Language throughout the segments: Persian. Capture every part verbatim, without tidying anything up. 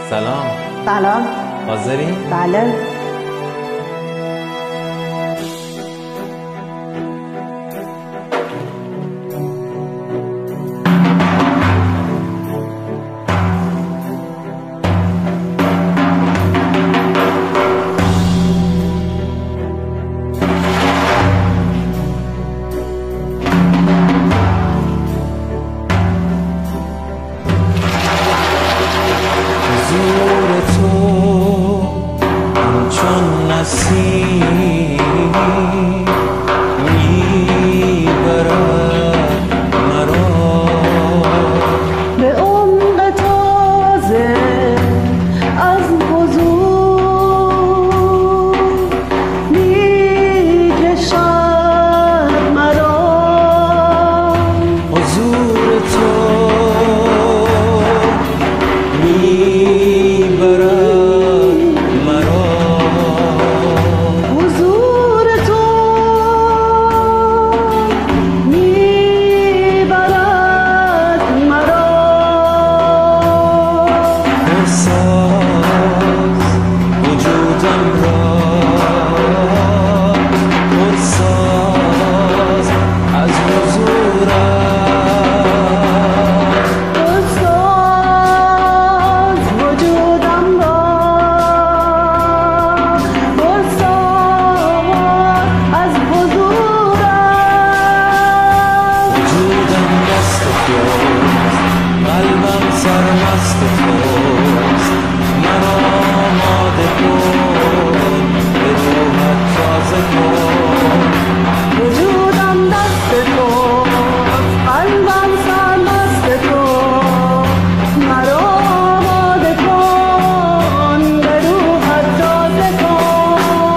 سلام. سلام. حاضری؟ بله. حضور تو همچون نسیم میبرد مرا به عمق تازه از حضور میکشد مرا. حضور تو میبرد مرا. حضور تو میبرد مرا. پرساز وجودم را، پرساز از حضورت. قلبم سرمست توست، مرا آماده کن، به روحت تازه کن. وجودم دست توست، قلبم سرمست توست، مرا آماده کن، به روحت تازه کن.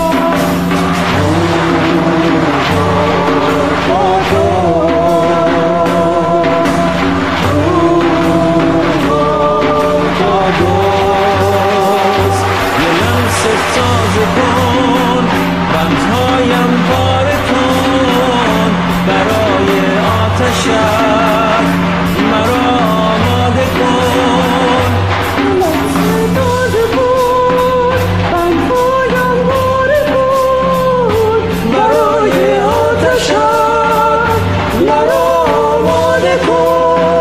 تازه کن، بندهایم پاره کن، برای آتشت مرا آماده کن. لحظه تازه کن، بندهایم پاره کن، برای آتشت مرا آماده کن.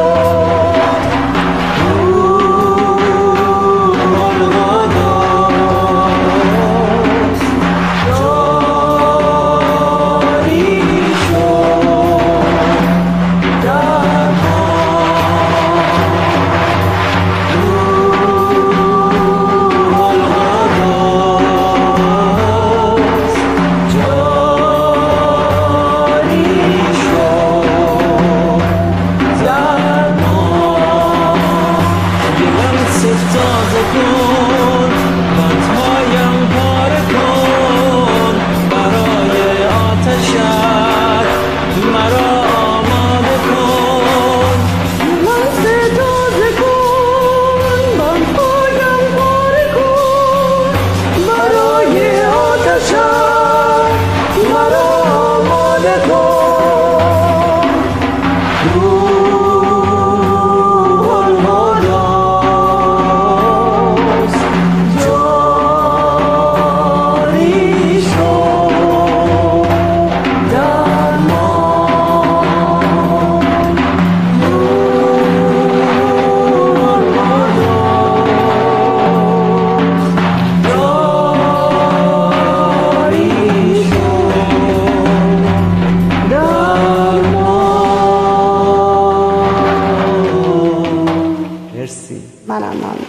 تازه کن، بندهایم پاره کن، برای آتشت مرا آماده کن. لحظه تازه کن، بندهایم پاره کن، برای آتشت مرا آماده کن. مرسی. منم ممنون.